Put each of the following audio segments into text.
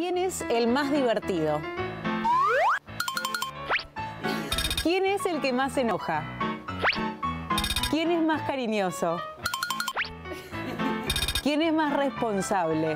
¿Quién es el más divertido? ¿Quién es el que más se enoja? ¿Quién es más cariñoso? ¿Quién es más responsable?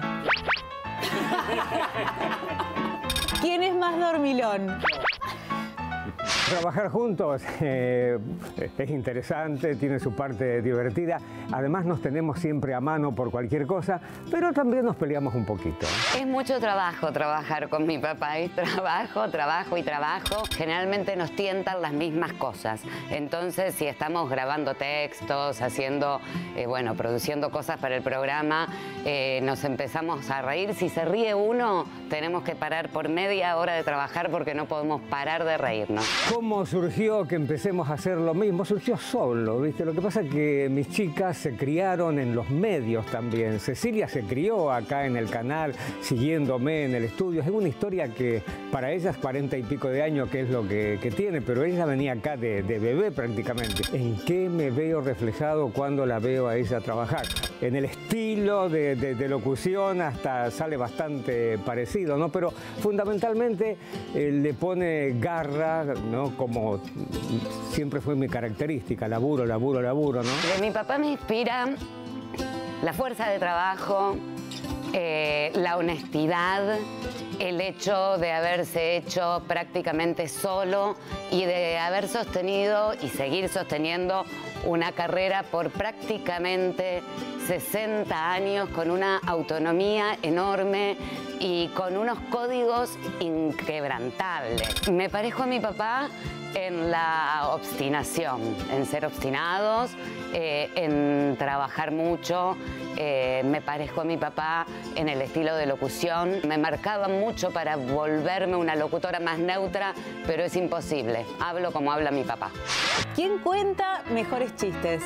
¿Quién es más dormilón? Trabajar juntos es interesante, tiene su parte divertida. Además nos tenemos siempre a mano por cualquier cosa, pero también nos peleamos un poquito. Es mucho trabajo trabajar con mi papá. Es trabajo, trabajo y trabajo. Generalmente nos tientan las mismas cosas. Entonces, si estamos grabando textos, haciendo, produciendo cosas para el programa, nos empezamos a reír. Si se ríe uno, tenemos que parar por media hora de trabajar porque no podemos parar de reírnos. ¿Cómo surgió que empecemos a hacer lo mismo? Surgió solo, ¿viste? Lo que pasa es que mis chicas se criaron en los medios también. Cecilia se crió acá en el canal, siguiéndome en el estudio. Es una historia que para ella es 40 y pico de años, que es lo que tiene, pero ella venía acá de bebé prácticamente. ¿En qué me veo reflejado cuando la veo a ella trabajar? En el estilo de locución hasta sale bastante parecido, ¿no? Pero fundamentalmente le pone garra, ¿no? Como siempre fue mi característica, laburo, laburo, laburo, ¿no? De mi papá me inspira la fuerza de trabajo, la honestidad, el hecho de haberse hecho prácticamente solo y de haber sostenido y seguir sosteniendo una carrera por prácticamente 60 años con una autonomía enorme y con unos códigos inquebrantables. Me parezco a mi papá en la obstinación, en ser obstinados, en trabajar mucho. Me parezco a mi papá en el estilo de locución. Me marcaba mucho para volverme una locutora más neutra, pero es imposible. Hablo como habla mi papá. ¿Quién cuenta mejores chistes?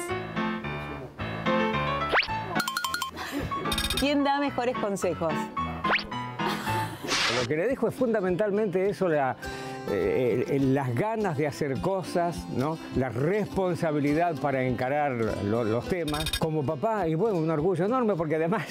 ¿Quién da mejores consejos? Lo que le dejo es fundamentalmente eso, las ganas de hacer cosas, ¿no? La responsabilidad para encarar los temas. Como papá, y bueno, un orgullo enorme porque además,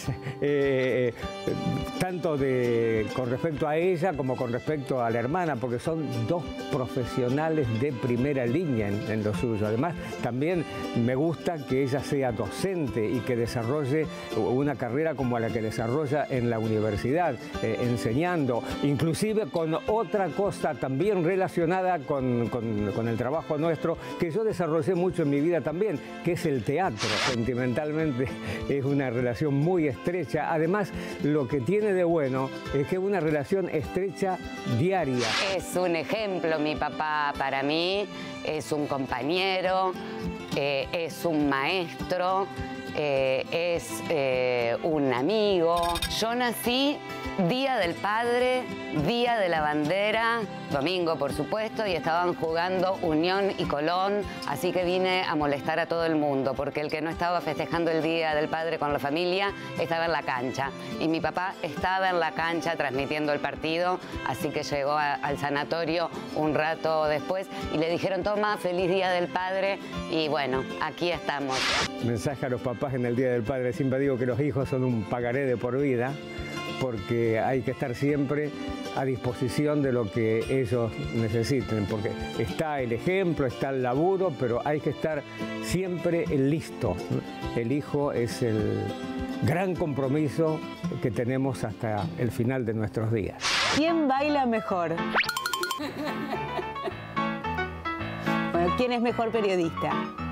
tanto con respecto a ella como con respecto a la hermana, porque son dos profesionales de primera línea en lo suyo. Además, también me gusta que ella sea docente y que desarrolle una carrera como la que desarrolla en la universidad, enseñando, inclusive con otra cosa también relacionada con el trabajo nuestro, que yo desarrollé mucho en mi vida también, que es el teatro. Sentimentalmente es una relación muy estrecha. Además, lo que tiene de bueno es que es una relación estrecha diaria. Es un ejemplo mi papá para mí, es un compañero, es un maestro, es un amigo. Yo nací Día del Padre, Día de la Bandera, domingo por supuesto, y estaban jugando Unión y Colón, así que vine a molestar a todo el mundo, porque el que no estaba festejando el Día del Padre con la familia estaba en la cancha, y mi papá estaba en la cancha transmitiendo el partido, así que llegó al sanatorio un rato después y le dijeron: toma, feliz Día del Padre, y bueno, aquí estamos. Mensaje a los papás en el Día del Padre: siempre digo que los hijos son un pagaré de por vida, porque hay que estar siempre a disposición de lo que ellos necesiten, porque está el ejemplo, está el laburo, pero hay que estar siempre listo. El hijo es el gran compromiso que tenemos hasta el final de nuestros días. ¿Quién baila mejor? Bueno, ¿quién es mejor periodista?